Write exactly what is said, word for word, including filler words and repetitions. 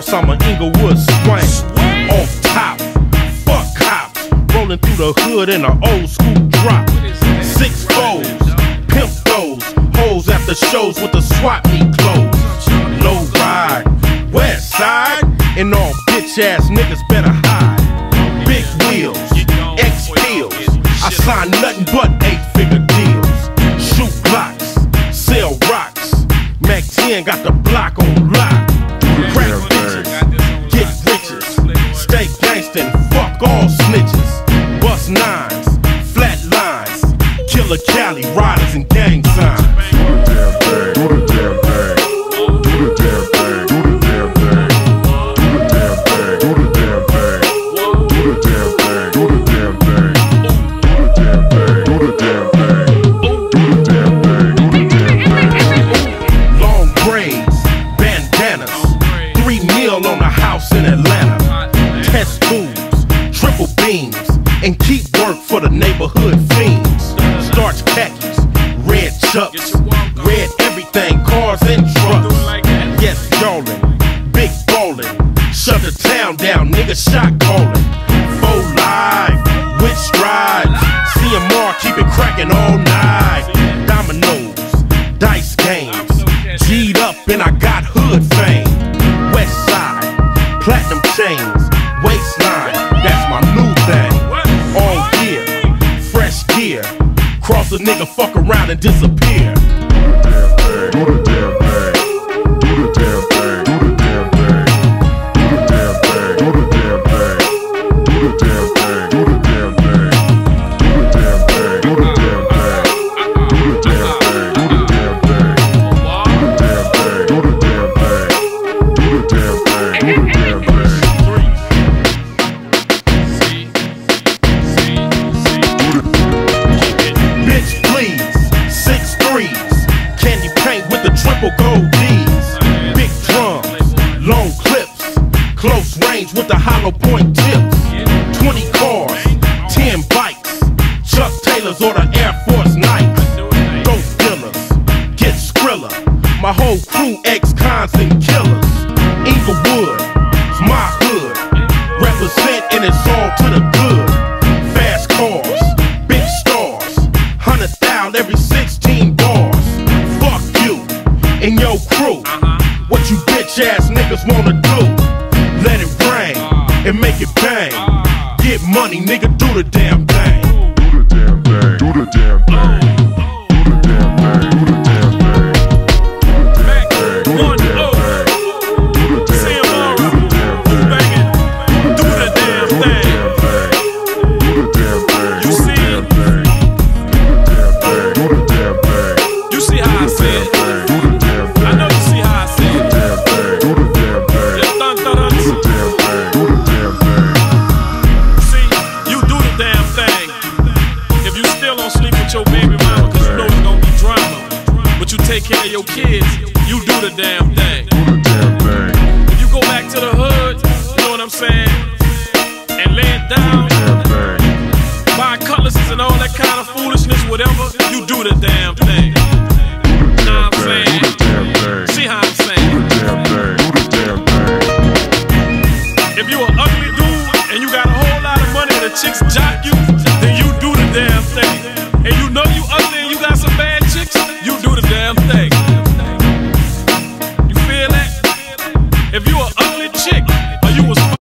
cause I'm an Inglewood swank. Off top, fuck cops, rolling through the hood in an old school drop. Six foes, pimp those, hoes after shows with the swap meet clothes. Low ride, west side, and all bitch ass niggas better hide. Big wheels, X pills, I sign nothing but eight figure deals. Shoot blocks, sell rocks, Mac ten got the block on lock. Crack bitches, get riches, stay gangsta and fuck all snitches. Bust nines, flat lines, Killer Cali, riders and gang signs. Do the damn thing, do the damn thing, do the damn thing, do the damn thing, do the damn thing, do the damn thing, do the damn thing, do the damn thing, do the damn thing, do the damn thing, do the damn thing. Long braids, bandanas, three mil on a house in Atlanta. Test tubes, triple beams, and keep work for the neighborhood fiends. Starch khakis, red chucks, red everything, cars and trucks. Yes, yawling, big ballin', shut the town down, nigga shot callin'. Four live, with strides, C M R keep it crackin' all night. Dominoes, dice games, G'd up and I got hood fame. West side, platinum chains, waistline, that's my new thing. All gear, fresh gear, cross a nigga, fuck around and disappear. Do the damn thing, do the damn thing, do the damn thing, do the damn thing, do the damn thing, do the damn thing, do the damn thing, do the damn thing, do the damn thing, do the damn thing, do the damn thing, do the damn thing, do the damn thing, do the damn thing, do the damn thing. Bitch please, six threes, candy paint with the triple gold D's. Big drums, long clips, close range with the hollow point tips. Twenty cars, ten bikes, Chuck Taylors or the Air Force Nikes. Dope dealers, get Skrilla, my whole crew ex-cons and killers. Inglewood, it's my hood, represent and it's all to the good. Fast cars, big stars, hundred thousand every sixteen bars. Fuck you and your crew, what you bitch ass niggas wanna do? Let it rain and make it bang. Get money, nigga, do the damn thing. Do the damn thing, do the damn thing, do the damn thing, do the damn thing, do the damn thing, do the damn thing, do the damn thing, do the damn thing, do the damn thing, do the damn thing, do the damn thing, You see how I said it? do the damn thing, I know you see how I said it. damn thing, do the damn thing, Just dun dun dun. do the damn thing, do the damn thing. See, you do the damn thing. If you still don't sleep with your baby mama, cause you know it's gonna be drama, but you take care of your kids, you do the damn thing. Do the damn thing, If you go back to the hood, you know what I'm saying, and lay it down, damn thing, buy cutlasses and all that kind of foolishness, whatever, you do the damn thing. Know what I'm do saying? the damn thing, See how I'm saying? damn thing, do the damn thing. If you an ugly dude and you got a whole lot of money and the chicks jock you, then you do the damn thing.